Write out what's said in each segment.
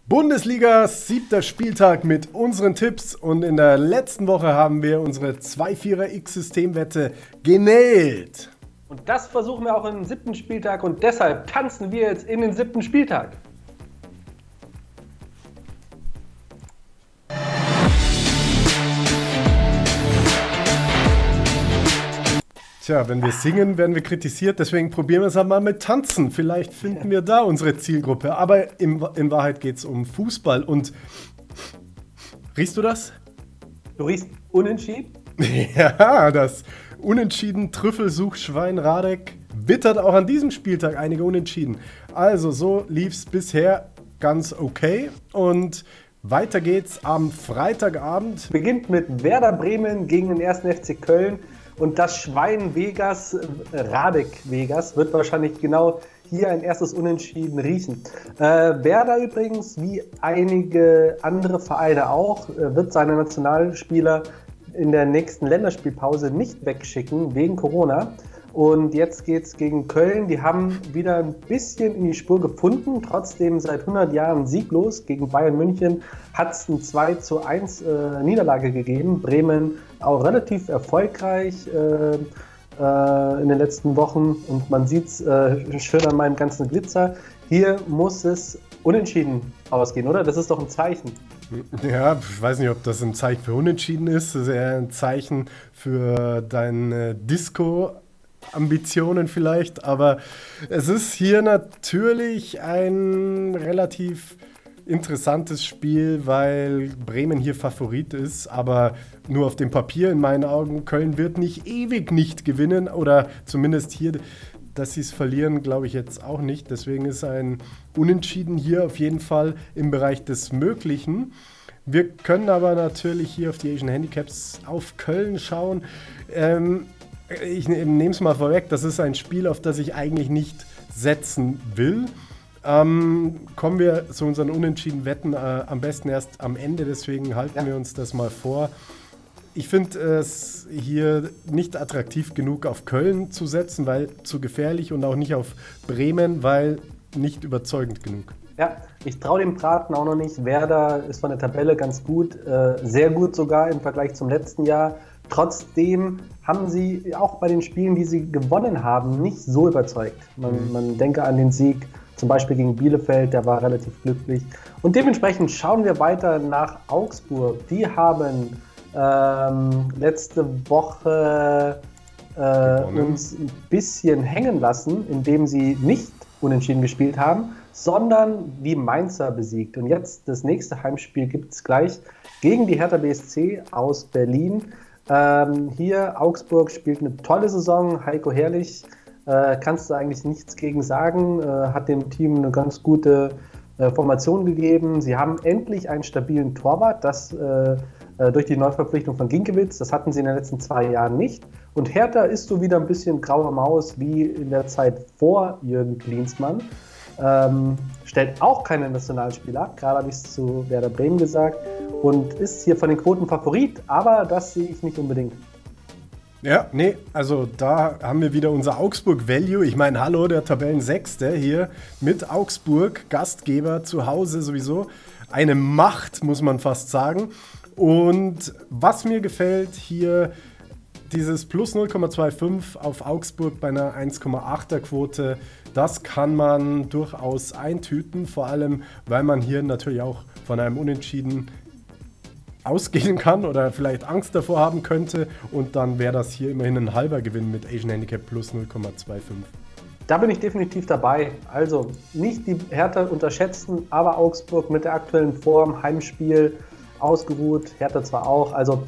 Bundesliga, 7. Spieltag mit unseren Tipps und in der letzten Woche haben wir unsere 2-4er-X-Systemwette genäht. Und das versuchen wir auch im 7. Spieltag und deshalb tanzen wir jetzt in den 7. Spieltag. Tja, wenn wir singen, werden wir kritisiert, deswegen probieren wir es einmal mit Tanzen. Vielleicht finden wir da unsere Zielgruppe. Aber in Wahrheit geht es um Fußball. Und riechst du das? Du riechst unentschieden? Ja, das Unentschieden Trüffelsuchschwein Radek wittert auch an diesem Spieltag einige Unentschieden. Also so lief es bisher ganz okay. Und weiter geht's am Freitagabend. Beginnt mit Werder Bremen gegen den 1. FC Köln. Und das Schwein Vegas, Radek Vegas, wird wahrscheinlich genau hier ein erstes Unentschieden riechen. Werder übrigens, wie einige andere Vereine auch, wird seine Nationalspieler in der nächsten Länderspielpause nicht wegschicken, wegen Corona. Und jetzt geht es gegen Köln. Die haben wieder ein bisschen in die Spur gefunden. Trotzdem seit 100 Jahren sieglos. Gegen Bayern München hat es eine 2:1 Niederlage gegeben. Bremen auch relativ erfolgreich in den letzten Wochen. Und man sieht es schön an meinem ganzen Glitzer. Hier muss es unentschieden ausgehen, oder? Das ist doch ein Zeichen. Ja, ich weiß nicht, ob das ein Zeichen für Unentschieden ist. Das ist eher ein Zeichen für dein Disco-Ambitionen vielleicht, aber es ist hier natürlich ein relativ interessantes Spiel, weil Bremen hier Favorit ist, aber nur auf dem Papier in meinen Augen. Köln wird nicht ewig nicht gewinnen oder zumindest hier, dass sie es verlieren, glaube ich jetzt auch nicht. Deswegen ist ein Unentschieden hier auf jeden Fall im Bereich des Möglichen. Wir können aber natürlich hier auf die Asian Handicaps auf Köln schauen. Ich nehme es mal vorweg, das ist ein Spiel, auf das ich eigentlich nicht setzen will. Kommen wir zu unseren unentschieden Wetten am besten erst am Ende, deswegen halten wir uns das mal vor. Ich finde es hier nicht attraktiv genug auf Köln zu setzen, weil zu gefährlich und auch nicht auf Bremen, weil nicht überzeugend genug. Ja, ich traue dem Braten auch noch nicht. Werder ist von der Tabelle ganz gut, sehr gut sogar im Vergleich zum letzten Jahr. Trotzdem haben sie auch bei den Spielen, die sie gewonnen haben, nicht so überzeugt. Man denke an den Sieg zum Beispiel gegen Bielefeld, der war relativ glücklich. Und dementsprechend schauen wir weiter nach Augsburg. Die haben letzte Woche uns ein bisschen hängen lassen, indem sie nicht unentschieden gespielt haben, sondern die Mainzer besiegt. Und jetzt das nächste Heimspiel gibt es gleich gegen die Hertha BSC aus Berlin. Hier Augsburg spielt eine tolle Saison, Heiko Herrlich, kannst du eigentlich nichts gegen sagen, hat dem Team eine ganz gute Formation gegeben. Sie haben endlich einen stabilen Torwart, das durch die Neuverpflichtung von Ginkiewicz, das hatten sie in den letzten 2 Jahren nicht. Und Hertha ist so wieder ein bisschen graue Maus wie in der Zeit vor Jürgen Klinsmann. Stellt auch keine Nationalspieler ab, gerade habe ich es zu Werder Bremen gesagt, und ist hier von den Quoten Favorit, aber das sehe ich nicht unbedingt. Ja, nee, also da haben wir wieder unser Augsburg-Value. Ich meine, hallo, der Tabellensechste hier mit Augsburg, Gastgeber zu Hause sowieso. Eine Macht, muss man fast sagen. Und was mir gefällt hier, dieses plus 0,25 auf Augsburg bei einer 1,8er Quote, das kann man durchaus eintüten, vor allem, weil man hier natürlich auch von einem Unentschieden ausgehen kann oder vielleicht Angst davor haben könnte, und dann wäre das hier immerhin ein halber Gewinn mit Asian Handicap plus 0,25. Da bin ich definitiv dabei. Also nicht die Hertha unterschätzen, aber Augsburg mit der aktuellen Form, Heimspiel, ausgeruht, Hertha zwar auch, also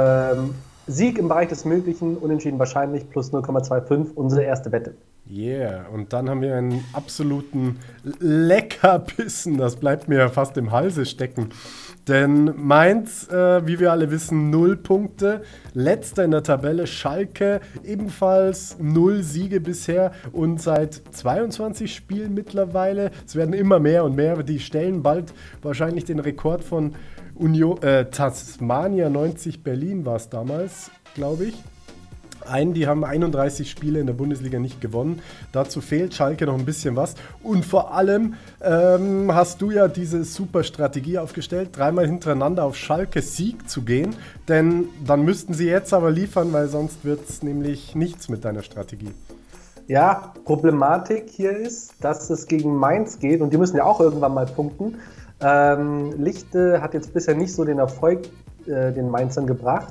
Sieg im Bereich des Möglichen, unentschieden wahrscheinlich, plus 0,25, unsere erste Wette. Yeah, und dann haben wir einen absoluten Leckerbissen, das bleibt mir ja fast im Halse stecken. Denn Mainz, wie wir alle wissen, 0 Punkte, letzter in der Tabelle, Schalke ebenfalls 0 Siege bisher und seit 22 Spielen mittlerweile. Es werden immer mehr und mehr, die stellen bald wahrscheinlich den Rekord von Tasmania 90 Berlin war es damals, glaube ich. Die haben 31 Spiele in der Bundesliga nicht gewonnen. Dazu fehlt Schalke noch ein bisschen was. Und vor allem hast du ja diese super Strategie aufgestellt, 3-mal hintereinander auf Schalke Sieg zu gehen. Denn dann müssten sie jetzt aber liefern, weil sonst wird es nämlich nichts mit deiner Strategie. Ja, Problematik hier ist, dass es gegen Mainz geht und die müssen ja auch irgendwann mal punkten. Lichte hat jetzt bisher nicht so den Erfolg den Mainzern gebracht.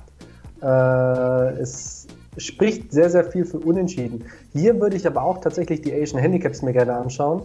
Es spricht sehr, sehr viel für Unentschieden. Hier würde ich aber auch tatsächlich die Asian Handicaps mir gerne anschauen.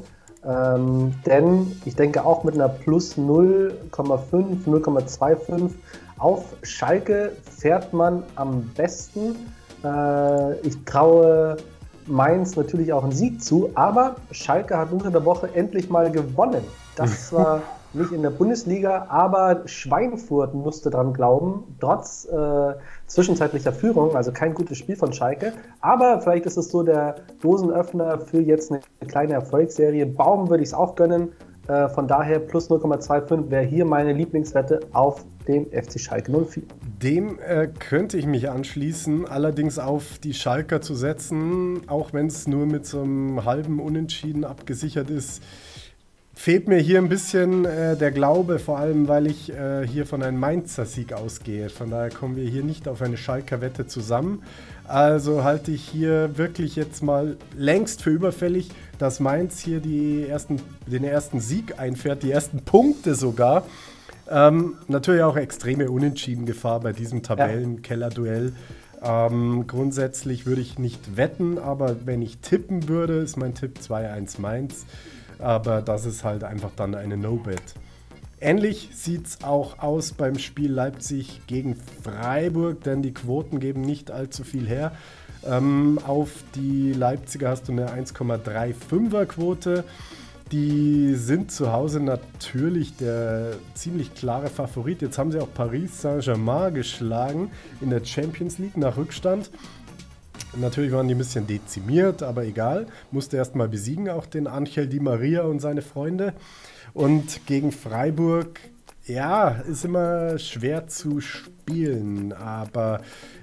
Denn ich denke auch mit einer plus 0,5, 0,25 auf Schalke fährt man am besten. Ich traue Mainz natürlich auch einen Sieg zu, aber Schalke hat unter der Woche endlich mal gewonnen. Das zwar nicht in der Bundesliga, aber Schweinfurt musste dran glauben, trotz zwischenzeitlicher Führung, also kein gutes Spiel von Schalke. Aber vielleicht ist es so der Dosenöffner für jetzt eine kleine Erfolgsserie. Baum würde ich es auch gönnen. Von daher plus 0,25 wäre hier meine Lieblingswette auf den FC Schalke 04. Dem könnte ich mich anschließen, allerdings auf die Schalker zu setzen, auch wenn es nur mit so einem halben Unentschieden abgesichert ist, fehlt mir hier ein bisschen der Glaube, vor allem weil ich hier von einem Mainzer Sieg ausgehe. Von daher kommen wir hier nicht auf eine Schalker Wette zusammen. Also halte ich hier wirklich jetzt mal längst für überfällig, dass Mainz hier den ersten Sieg einfährt, die ersten Punkte sogar. Natürlich auch extreme Unentschieden-Gefahr bei diesem Tabellenkeller-Duell. Grundsätzlich würde ich nicht wetten, aber wenn ich tippen würde, ist mein Tipp 2-1 Mainz. Aber das ist halt einfach dann eine No-Bet. Ähnlich sieht es auch aus beim Spiel Leipzig gegen Freiburg, denn die Quoten geben nicht allzu viel her. Auf die Leipziger hast du eine 1,35er Quote. Die sind zu Hause natürlich der ziemlich klare Favorit. Jetzt haben sie auch Paris Saint-Germain geschlagen in der Champions League nach Rückstand. Natürlich waren die ein bisschen dezimiert, aber egal. Musste erst mal besiegen, auch den Ángel Di Maria und seine Freunde. Und gegen Freiburg, ja, ist immer schwer zu spielen. Aber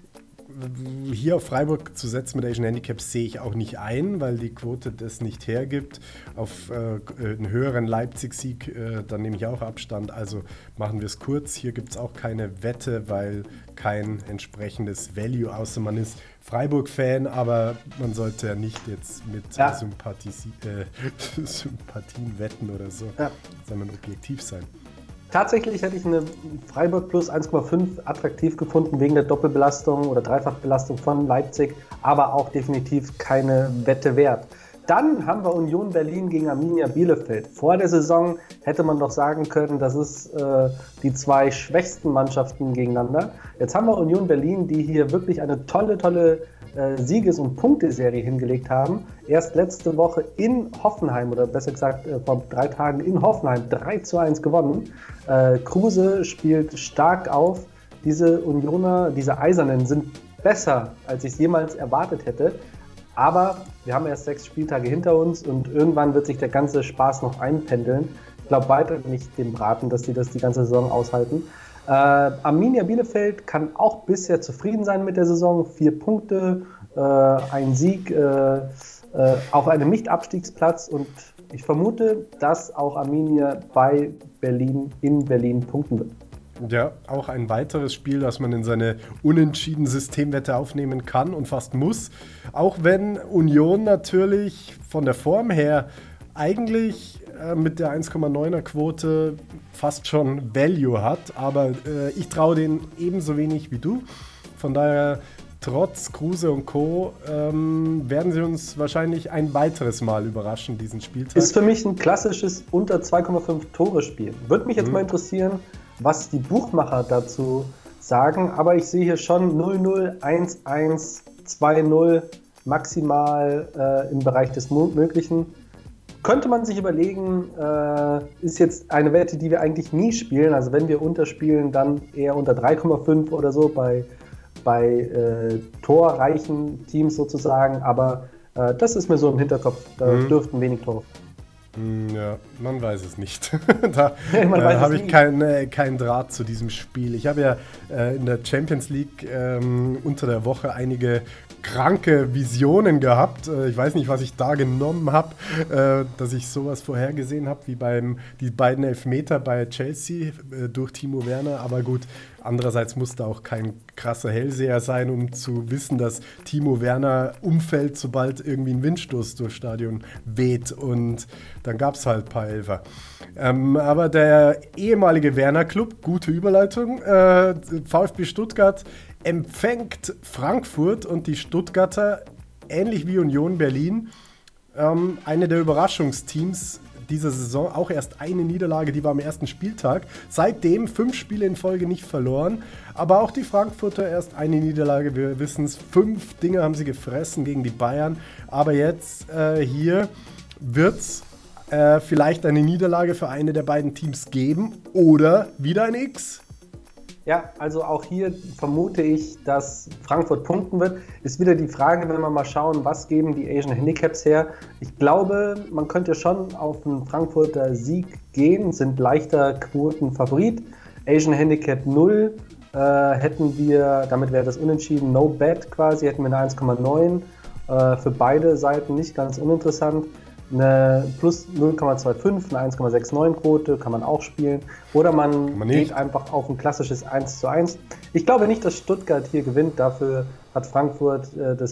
hier auf Freiburg zu setzen mit Asian Handicaps sehe ich auch nicht ein, weil die Quote das nicht hergibt. Auf einen höheren Leipzig-Sieg, dann nehme ich auch Abstand. Also machen wir es kurz. Hier gibt es auch keine Wette, weil kein entsprechendes Value, außer man ist Freiburg-Fan, aber man sollte ja nicht jetzt mit Sympathien wetten oder so, sondern objektiv sein. Tatsächlich hätte ich eine Freiburg plus 1,5 attraktiv gefunden wegen der Doppelbelastung oder Dreifachbelastung von Leipzig, aber auch definitiv keine Wette wert. Dann haben wir Union Berlin gegen Arminia Bielefeld. Vor der Saison hätte man doch sagen können, das ist die zwei schwächsten Mannschaften gegeneinander. Jetzt haben wir Union Berlin, die hier wirklich eine tolle Sieges- und Punkteserie hingelegt haben. Erst letzte Woche in Hoffenheim, oder besser gesagt vor 3 Tagen in Hoffenheim 3-1 gewonnen. Kruse spielt stark auf. Diese Unioner, diese Eisernen sind besser, als ich es jemals erwartet hätte. Aber wir haben erst 6 Spieltage hinter uns und irgendwann wird sich der ganze Spaß noch einpendeln. Ich glaube weiter nicht dem Braten, dass die das die ganze Saison aushalten. Arminia Bielefeld kann auch bisher zufrieden sein mit der Saison. 4 Punkte, ein Sieg auf einem Nicht-Abstiegsplatz. Und ich vermute, dass auch Arminia bei Berlin in Berlin punkten wird. Ja, auch ein weiteres Spiel, das man in seine Unentschieden-Systemwette aufnehmen kann und fast muss. Auch wenn Union natürlich von der Form her eigentlich mit der 1,9er Quote fast schon Value hat. Aber ich traue denen ebenso wenig wie du. Von daher, trotz Kruse und Co. werden sie uns wahrscheinlich ein weiteres Mal überraschen, diesen Spieltag. Ist für mich ein klassisches unter 2,5 Tore Spiel. Würde mich jetzt mal interessieren, was die Buchmacher dazu sagen. Aber ich sehe hier schon 0-0, 1-1, 2-0 maximal im Bereich des Möglichen. Könnte man sich überlegen, ist jetzt eine Wette, die wir eigentlich nie spielen. Also wenn wir unterspielen, dann eher unter 3,5 oder so bei torreichen Teams sozusagen. Aber das ist mir so im Hinterkopf. Da dürften wenig Tore. Ja, man weiß es nicht. Da habe ich keinen Draht zu diesem Spiel. Ich habe ja in der Champions League unter der Woche einige kranke Visionen gehabt. Ich weiß nicht, was ich da genommen habe, dass ich sowas vorhergesehen habe, wie die beiden Elfmeter bei Chelsea durch Timo Werner. Aber gut, andererseits musste auch kein krasser Hellseher sein, um zu wissen, dass Timo Werner umfällt, sobald irgendwie ein Windstoß durchs Stadion weht. Und dann gab es halt ein paar Elfer. Aber der ehemalige Werner-Club, gute Überleitung, VfB Stuttgart, empfängt Frankfurt und die Stuttgarter, ähnlich wie Union Berlin, eine der Überraschungsteams dieser Saison. Auch erst eine Niederlage, die war am ersten Spieltag. Seitdem 5 Spiele in Folge nicht verloren. Aber auch die Frankfurter erst eine Niederlage. Wir wissen es, 5 Dinge haben sie gefressen gegen die Bayern. Aber jetzt hier wird es vielleicht eine Niederlage für eine der beiden Teams geben oder wieder ein X. Ja, also auch hier vermute ich, dass Frankfurt punkten wird. Ist wieder die Frage, wenn wir mal schauen, was geben die Asian Handicaps her. Ich glaube, man könnte schon auf einen Frankfurter Sieg gehen, sind leichter Quotenfavorit. Asian Handicap 0 hätten wir, damit wäre das unentschieden, no bet quasi, hätten wir eine 1,9. Für beide Seiten nicht ganz uninteressant. Eine plus 0,25, eine 1,69 Quote kann man auch spielen. Oder man geht einfach auf ein klassisches 1:1. Ich glaube nicht, dass Stuttgart hier gewinnt. Dafür hat Frankfurt den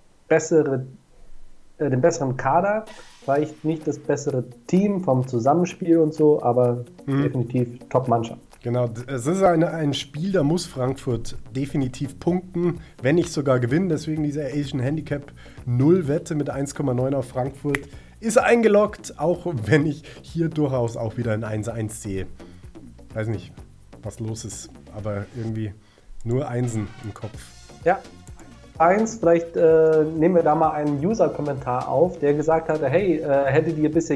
besseren Kader. Vielleicht nicht das bessere Team vom Zusammenspiel und so, aber definitiv Top-Mannschaft. Genau, es ist ein Spiel, da muss Frankfurt definitiv punkten, wenn nicht sogar gewinnen. Deswegen diese Asian Handicap 0 Wette mit 1,9 auf Frankfurt ist eingeloggt, auch wenn ich hier durchaus auch wieder ein 1:1 sehe. Weiß nicht, was los ist, aber irgendwie nur Einsen im Kopf. Ja, vielleicht nehmen wir da mal einen User-Kommentar auf, der gesagt hatte, hey, hätte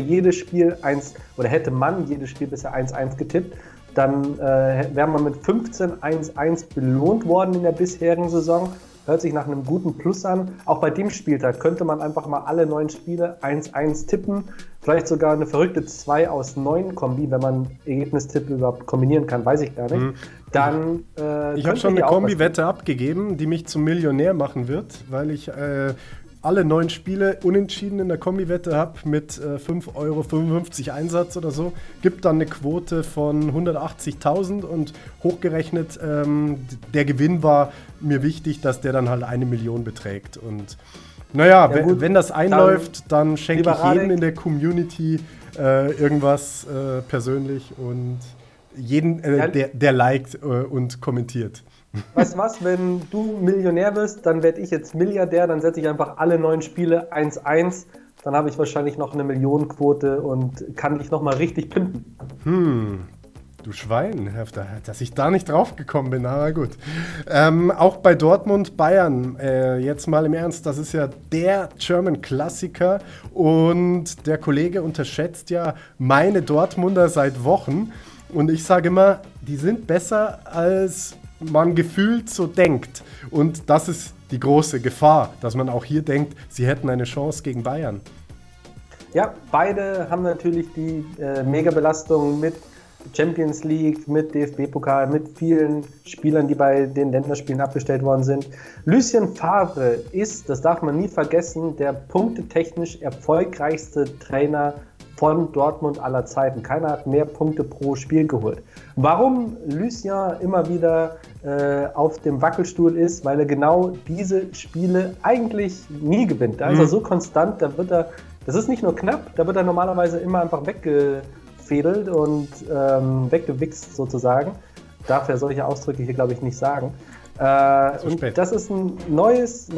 man jedes Spiel bisher 1:1 getippt, dann wäre man mit 15 1:1 belohnt worden in der bisherigen Saison. Hört sich nach einem guten Plus an. Auch bei dem Spieltag könnte man einfach mal alle 9 Spiele 1:1 tippen. Vielleicht sogar eine verrückte 2 aus 9 Kombi, wenn man Ergebnistipp überhaupt kombinieren kann, weiß ich gar nicht. Dann, ich habe schon eine Kombi-Wette abgegeben, die mich zum Millionär machen wird, weil ich alle 9 Spiele unentschieden in der Kombi-Wette habe mit 5,55 € Einsatz oder so. Gibt dann eine Quote von 180.000 und hochgerechnet, der Gewinn war mir wichtig, dass der dann halt 1 Million beträgt. Und naja, ja, wenn das einläuft, dann schenke ich jedem in der Community irgendwas persönlich und jeden, der liked und kommentiert. Weißt du was, wenn du Millionär wirst, dann werde ich jetzt Milliardär, dann setze ich einfach alle 9 Spiele 1:1, dann habe ich wahrscheinlich noch eine Millionenquote und kann dich nochmal richtig pimpen. Du Schwein, dass ich da nicht drauf gekommen bin, aber gut. Auch bei Dortmund, Bayern, jetzt mal im Ernst, das ist ja der German-Klassiker und der Kollege unterschätzt ja meine Dortmunder seit Wochen und ich sage immer, die sind besser als man gefühlt so denkt. Und das ist die große Gefahr, dass man auch hier denkt, sie hätten eine Chance gegen Bayern. Ja, beide haben natürlich die Mega-Belastung mit Champions League, mit DFB-Pokal, mit vielen Spielern, die bei den Länderspielen abgestellt worden sind. Lucien Favre ist, das darf man nie vergessen, der punktetechnisch erfolgreichste Trainer von Dortmund aller Zeiten. Keiner hat mehr Punkte pro Spiel geholt. Warum Lucien immer wieder auf dem Wackelstuhl ist, weil er genau diese Spiele eigentlich nie gewinnt. Also so konstant, das ist nicht nur knapp, da wird er normalerweise immer einfach weggefädelt und weggewichst sozusagen. Darf er solche Ausdrücke hier, glaube ich, nicht sagen. Und das ist ein neues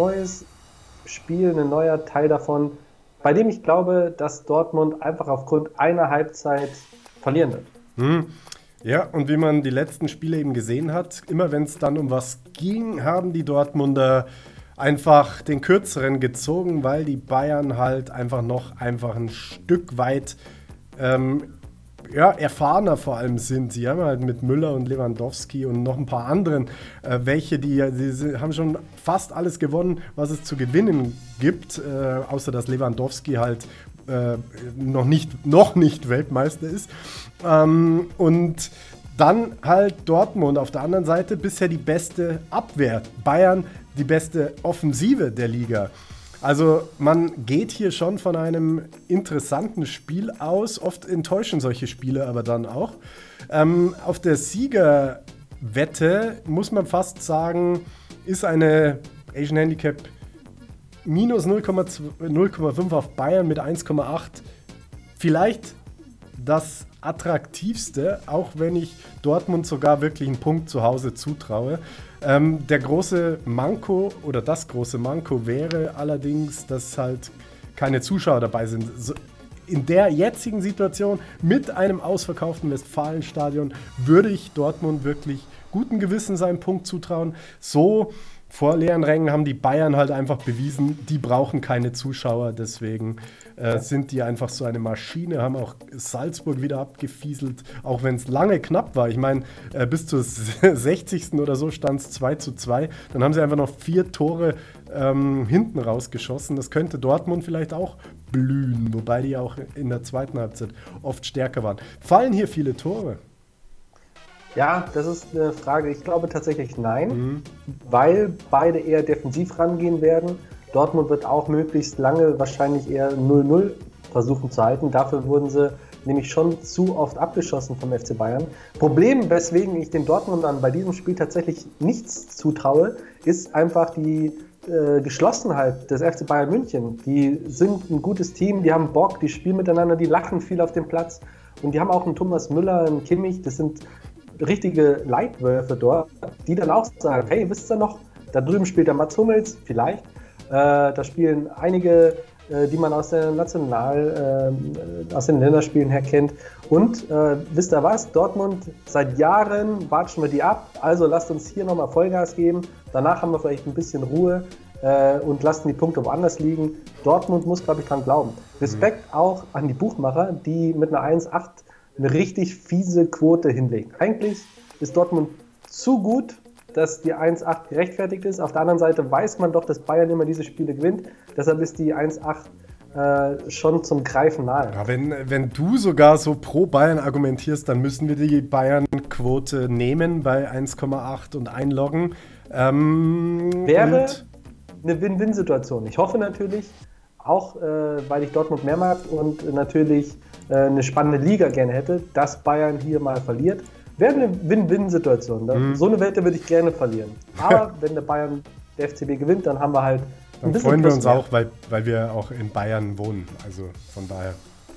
Spiel, ein neuer Teil davon, bei dem ich glaube, dass Dortmund einfach aufgrund einer Halbzeit verlieren wird. Ja, und wie man die letzten Spiele eben gesehen hat, immer wenn es dann um was ging, haben die Dortmunder einfach den Kürzeren gezogen, weil die Bayern halt einfach ein Stück weit erfahrener vor allem sind. Sie haben halt mit Müller und Lewandowski und noch ein paar anderen, die haben schon fast alles gewonnen, was es zu gewinnen gibt, außer dass Lewandowski halt noch nicht Weltmeister ist. Und Dann halt Dortmund auf der anderen Seite bisher die beste Abwehr. Bayern die beste Offensive der Liga. Also man geht hier schon von einem interessanten Spiel aus. Oft enttäuschen solche Spiele aber dann auch. Auf der Siegerwette muss man fast sagen, ist eine Asian Handicap minus 0,5 auf Bayern mit 1,8 vielleicht das attraktivste, auch wenn ich Dortmund sogar wirklich einen Punkt zu Hause zutraue. Der große Manko oder das große Manko wäre allerdings, dass halt keine Zuschauer dabei sind. In der jetzigen Situation mit einem ausverkauften Westfalenstadion würde ich Dortmund wirklich guten Gewissens einen Punkt zutrauen. So vor leeren Rängen haben die Bayern halt einfach bewiesen, die brauchen keine Zuschauer, deswegen sind die einfach so eine Maschine, haben auch Salzburg wieder abgefieselt, auch wenn es lange knapp war. Ich meine, bis zur 60. oder so stand es 2:2, dann haben sie einfach noch 4 Tore hinten rausgeschossen. Das könnte Dortmund vielleicht auch blühen, wobei die auch in der zweiten Halbzeit oft stärker waren. Fallen hier viele Tore? Ja, das ist eine Frage. Ich glaube tatsächlich nein, weil beide eher defensiv rangehen werden. Dortmund wird auch möglichst lange wahrscheinlich eher 0-0 versuchen zu halten. Dafür wurden sie nämlich schon zu oft abgeschossen vom FC Bayern. Problem, weswegen ich den Dortmundern bei diesem Spiel tatsächlich nichts zutraue, ist einfach die Geschlossenheit des FC Bayern München. Die sind ein gutes Team, die haben Bock, die spielen miteinander, die lachen viel auf dem Platz. Und die haben auch einen Thomas Müller, einen Kimmich, das sind richtige Leitwölfe dort, die dann auch sagen, hey, wisst ihr noch, da drüben spielt der Mats Hummels, vielleicht. Da spielen einige, die man aus den Länderspielen her kennt. Und wisst ihr was, Dortmund, seit Jahren watschen wir die ab, also lasst uns hier nochmal Vollgas geben. Danach haben wir vielleicht ein bisschen Ruhe und lassen die Punkte woanders liegen. Dortmund muss, glaube ich, dran glauben. Respekt auch an die Buchmacher, die mit einer 1,8 eine richtig fiese Quote hinlegen. Eigentlich ist Dortmund zu gut, dass die 1,8 gerechtfertigt ist. Auf der anderen Seite weiß man doch, dass Bayern immer diese Spiele gewinnt. Deshalb ist die 1,8 schon zum Greifen nahe. Ja, wenn du sogar so pro Bayern argumentierst, dann müssen wir die Bayern-Quote nehmen bei 1,8 und einloggen. Wäre eine Win-Win-Situation. Ich hoffe natürlich, auch weil ich Dortmund mehr mag und natürlich eine spannende Liga gerne hätte, dass Bayern hier mal verliert. Wäre eine Win-Win-Situation. So eine Wette würde ich gerne verlieren. Aber wenn der FCB gewinnt, dann haben wir halt ein bisschen freuen wir uns mehr. Auch, weil wir auch in Bayern wohnen. Also von daher.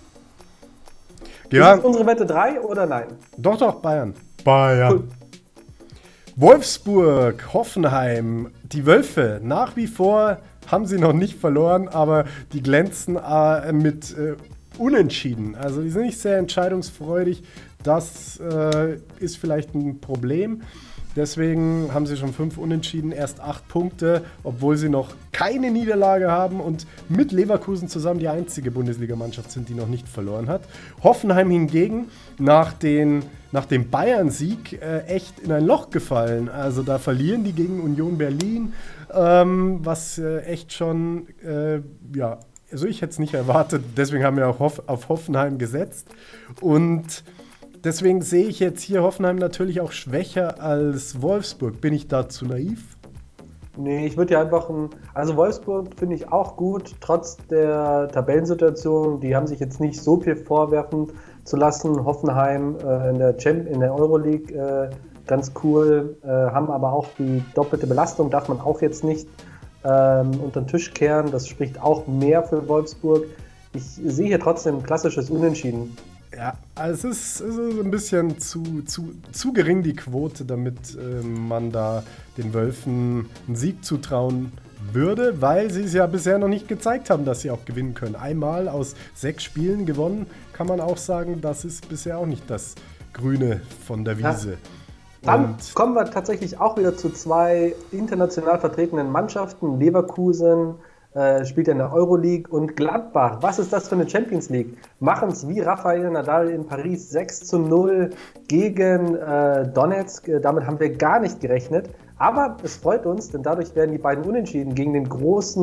Ja. Ist unsere Wette 3 oder nein? Doch, Bayern. Bayern. Cool. Wolfsburg, Hoffenheim, die Wölfe. Nach wie vor haben sie noch nicht verloren, aber die glänzen mit Unentschieden. Also die sind nicht sehr entscheidungsfreudig. Das ist vielleicht ein Problem. Deswegen haben sie schon 5 Unentschieden, erst 8 Punkte, obwohl sie noch keine Niederlage haben und mit Leverkusen zusammen die einzige Bundesligamannschaft sind, die noch nicht verloren hat. Hoffenheim hingegen nach dem Bayern-Sieg echt in ein Loch gefallen. Also da verlieren die gegen Union Berlin, was echt schon, also ich hätte es nicht erwartet. Deswegen haben wir auch auf Hoffenheim gesetzt. Und deswegen sehe ich jetzt hier Hoffenheim natürlich auch schwächer als Wolfsburg. Bin ich da zu naiv? Nee, ich würde ja einfach also Wolfsburg finde ich auch gut, trotz der Tabellensituation. Die haben sich jetzt nicht so viel vorwerfen zu lassen. Hoffenheim in der Euroleague ganz cool, haben aber auch die doppelte Belastung, darf man auch jetzt nicht unter den Tisch kehren. Das spricht auch mehr für Wolfsburg. Ich sehe hier trotzdem ein klassisches Unentschieden. Ja, also es ist ein bisschen zu gering die Quote, damit man da den Wölfen einen Sieg zutrauen würde, weil sie es ja bisher noch nicht gezeigt haben, dass sie auch gewinnen können. Einmal aus 6 Spielen gewonnen, kann man auch sagen, das ist bisher auch nicht das Grüne von der Wiese. Ja. Dann kommen wir tatsächlich auch wieder zu 2 international vertretenen Mannschaften. Leverkusen spielt ja in der Euroleague und Gladbach. Was ist das für eine Champions League? Machen es wie Rafael Nadal in Paris 6:0 gegen Donetsk. Damit haben wir gar nicht gerechnet. Aber es freut uns, denn dadurch werden die beiden Unentschieden gegen den großen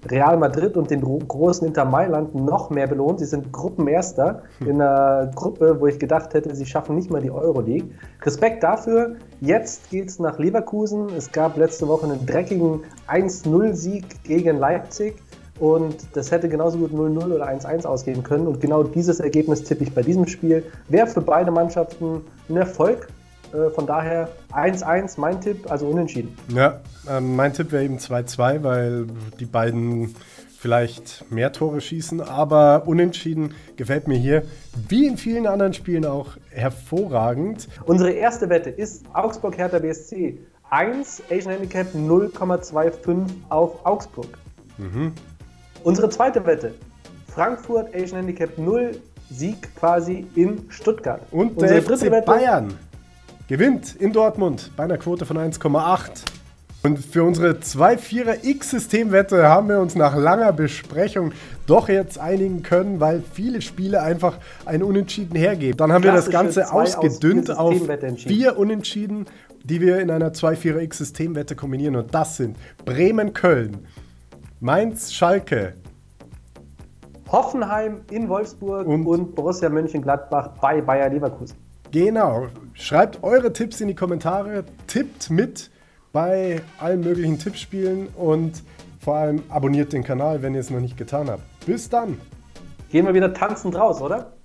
Real Madrid und den großen Inter Mailand noch mehr belohnt. Sie sind Gruppenerster in einer Gruppe, wo ich gedacht hätte, sie schaffen nicht mal die Euroleague. Respekt dafür. Jetzt geht es nach Leverkusen. Es gab letzte Woche einen dreckigen 1-0-Sieg gegen Leipzig. Und das hätte genauso gut 0-0 oder 1-1 ausgehen können. Und genau dieses Ergebnis tippe ich bei diesem Spiel. Wäre für beide Mannschaften ein Erfolg. Von daher 1-1 mein Tipp, also unentschieden. Ja, mein Tipp wäre eben 2-2, weil die beiden vielleicht mehr Tore schießen. Aber unentschieden gefällt mir hier, wie in vielen anderen Spielen auch, hervorragend. Unsere erste Wette ist Augsburg-Hertha BSC. 1, Asian Handicap 0,25 auf Augsburg. Unsere zweite Wette, Frankfurt Asian Handicap 0, Sieg quasi in Stuttgart. Und der FC Bayern gewinnt in Dortmund bei einer Quote von 1,8. Und für unsere 2-4er-X-Systemwette haben wir uns nach langer Besprechung doch jetzt einigen können, weil viele Spiele einfach ein Unentschieden hergeben. Dann haben wir das Ganze ausgedünnt auf 4 Unentschieden, die wir in einer 2-4er-X-Systemwette kombinieren. Und das sind Bremen-Köln, Mainz-Schalke, Hoffenheim in Wolfsburg und Borussia Mönchengladbach bei Bayer Leverkusen. Genau. Schreibt eure Tipps in die Kommentare, tippt mit bei allen möglichen Tippspielen und vor allem abonniert den Kanal, wenn ihr es noch nicht getan habt. Bis dann. Gehen wir wieder tanzend raus, oder?